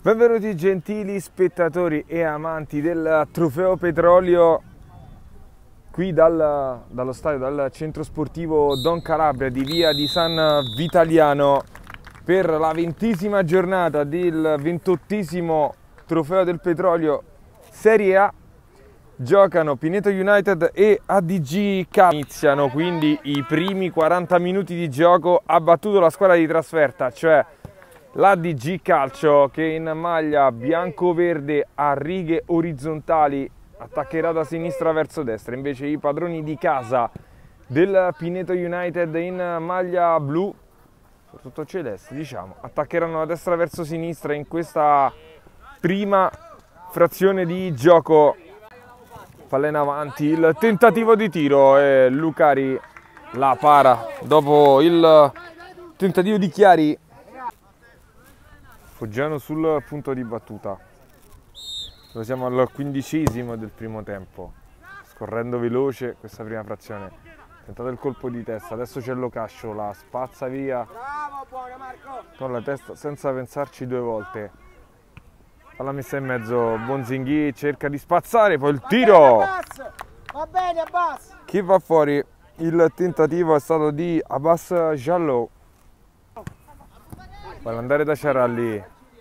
Benvenuti gentili spettatori e amanti del Trofeo Petrolio qui dallo stadio, dal centro sportivo Don Calabria di via di San Vitaliano per la 20ª giornata del 28º Trofeo del Petrolio Serie A. Giocano Pineto United e ADG Calcio. Iniziano quindi i primi 40 minuti di gioco. Ha battuto la squadra di trasferta, cioè l'ADG Calcio, che in maglia bianco-verde a righe orizzontali attaccherà da sinistra verso destra. Invece i padroni di casa del Pineto United in maglia blu, soprattutto celeste diciamo, attaccheranno da destra verso sinistra in questa prima frazione di gioco. Palla in avanti, il tentativo di tiro e Lucari la para dopo il tentativo di Chiari. Foggiano sul punto di battuta. Siamo al 15° del primo tempo, scorrendo veloce questa prima frazione. Tentato il colpo di testa, adesso c'è Locascio, la spazza via con la testa senza pensarci due volte. Palla messa in mezzo, Bonzinghi cerca di spazzare, poi il tiro! Va bene, Abbas! Chi va fuori? Il tentativo è stato di Abbas Jallow. Vuole andare da Ciaralli.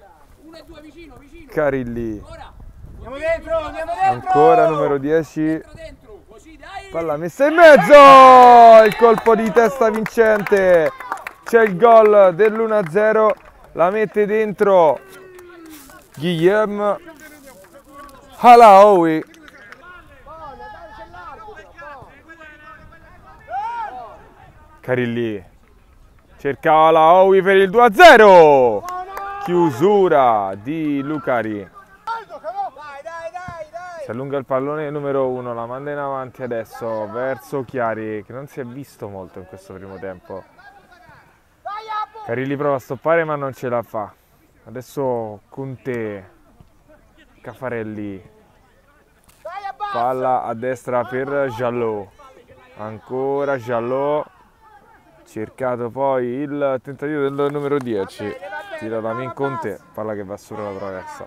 Carilli. Andiamo dentro, andiamo dentro! Ancora numero 10. Palla messa in mezzo! Il colpo di testa vincente. C'è il gol dell'1-0. La mette dentro Guillem Halaoui. Carilli cercava Halaoui per il 2-0. Chiusura di Lucari. Si allunga il pallone numero 1, la manda in avanti adesso verso Chiari, che non si è visto molto in questo primo tempo. Carilli prova a stoppare ma non ce la fa. Adesso Conte, Caffarelli, palla a destra per Jallow, ancora Jallow, cercato poi il tentativo del numero 10, tira da Min Conte, palla che va sopra la traversa.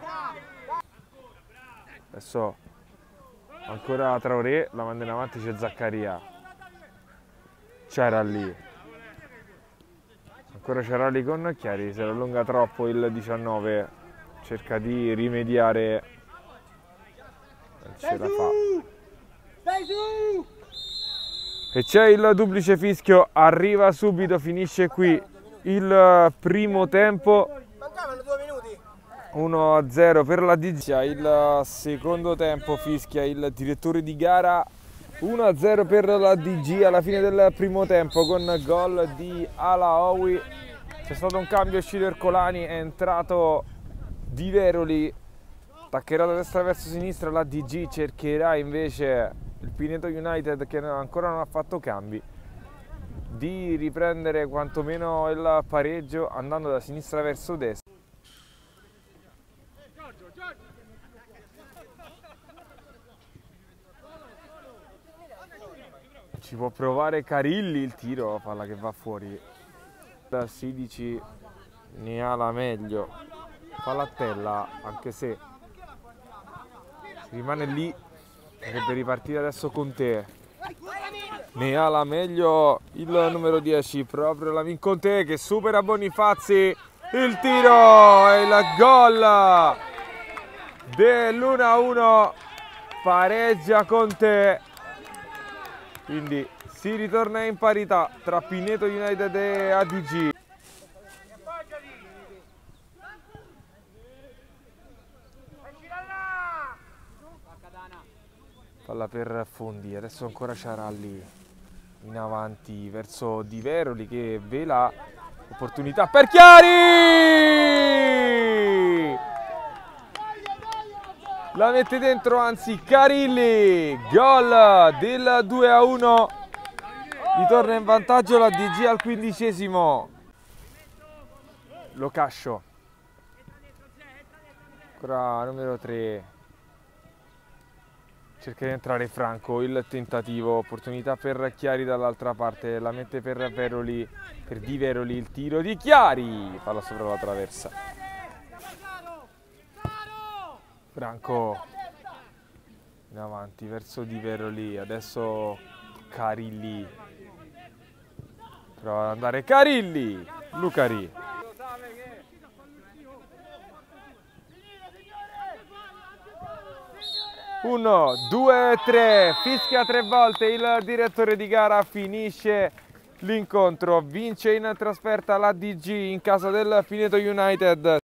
Adesso ancora Traoré, la manda in avanti, c'è Zaccaria, Ciaralli. Ancora Ciaralli con Chiari, se lo allunga troppo il 19, cerca di rimediare, non ce la fa. E c'è il duplice fischio, arriva subito, finisce qui il primo tempo. Mancavano 2 minuti. 1-0 per la DG. Il secondo tempo fischia il direttore di gara. 1-0 per la DG alla fine del primo tempo con gol di Halaoui. C'è stato un cambio, uscito Ercolani, è entrato Di Veroli, attaccherà da destra verso sinistra, la DG cercherà invece il Pineto United, che ancora non ha fatto cambi, di riprendere quantomeno il pareggio andando da sinistra verso destra. Ci può provare Carilli, il tiro, palla che va fuori. Da 16 ne ha la meglio. Palattella, anche se rimane lì, potrebbe ripartire adesso con te. Ne ha la meglio il numero 10, proprio la Min Conte, che supera Bonifazzi. Il tiro e il gol dell'1-1, pareggia Conte. Quindi si ritorna in parità tra Pineto United e ADG. Palla per Fondi, adesso ancora Ciaralli in avanti verso Di Veroli, che vela opportunità per Chiari! La mette dentro, anzi Carilli, gol del 2-1, ritorna in vantaggio la DG al 15°. Locascio, ancora numero 3, cerca di entrare Franco, il tentativo, opportunità per Chiari dall'altra parte, la mette per Veroli, per Di Veroli, il tiro di Chiari, palla sopra la traversa. Branco in avanti verso Di Veroli, adesso Carilli, prova ad andare Carilli, Lucari. 1, 2, 3, fischia 3 volte il direttore di gara, finisce l'incontro, vince in trasferta la DG in casa del Pineto United.